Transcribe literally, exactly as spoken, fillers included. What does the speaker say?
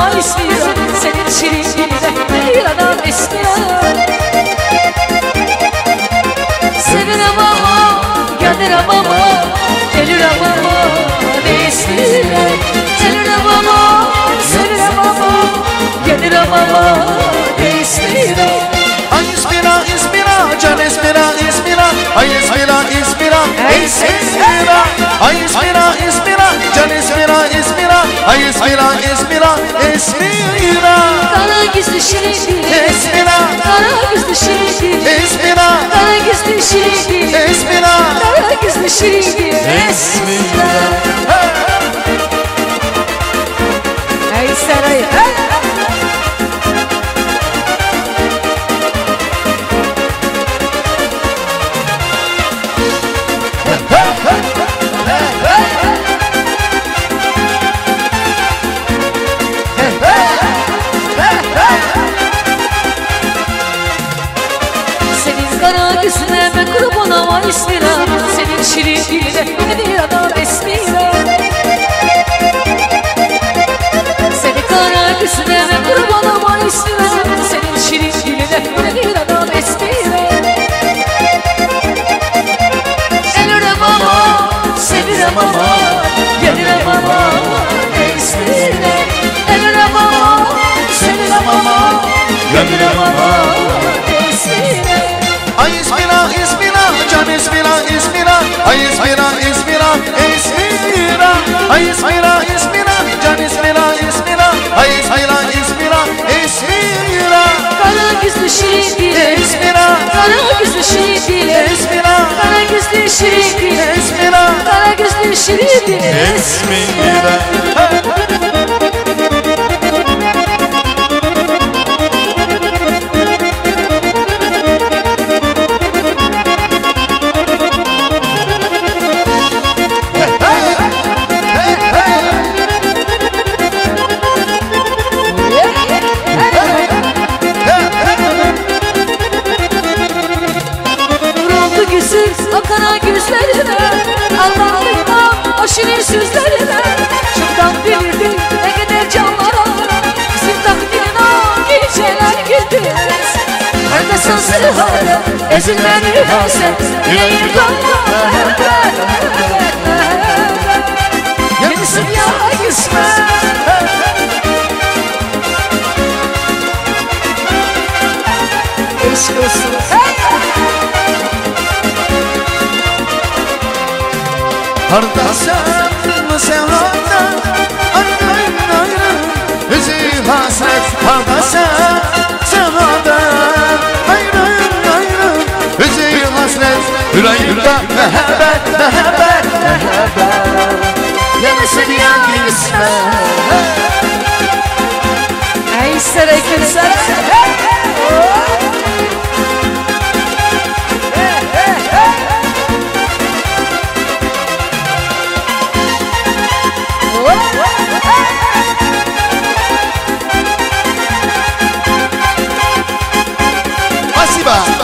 ama istiyorum senin şirin diline bir adam istiyorum. Seviyorum ama gönlüm ama gelirim ama ne istiyorum. Seviyorum ama seviyorum ama gelirim ama ne istiyorum. Ay inspira, inspira, can inspira, inspira. Ay inspira, inspira, inspira. Ay inspira, inspira, can inspira, inspira. Ay inspira, inspira, inspira. Kara gizli şirin Inspira, kara gizli şirin inspira, kara gizli şirin inspira, kara gizli şirin inspira. Ey saray kara gözüne ben kurban ama istiyorum senin şirin diline bir adam istiyorum. Seni kara gözüne ben kurban ama istiyorum senin şirin diline bir adam istiyorum. Elirim ama sevirim ama gelirim ama ne istiyorum. Elirim ama sevirim ama gelirim ama ne istiyorum. Ay inspira, inspira, can inspira, inspira. Ay inspira, inspira, inspira. Ay inspira, inspira, can inspira, inspira. Ay inspira, inspira, inspira. Kara gizli şirin dile Inspira, kara gizli şirin dile inspira, kara gizli şirin dile inspira, kara gizli şirin dile inspira. O kara gözlerine Allah'ım o şirin sözlerine çoktan bilirdim ne kadar canlara bizim takdirin o geceler girdiniz. Neredesin sıhhane ezilmeni hasret yüreğim donma yenisin ya gitme. Eşk olsun. Kardeşim sevdada ayrı ayrı bizi hasret. Kardeşim sevdada ayrı ayrı bizi hasret. Yüreğimde mehabbet mehabbet mehabbet Yemesin ya gitme. Ey saray kızlar Asiba.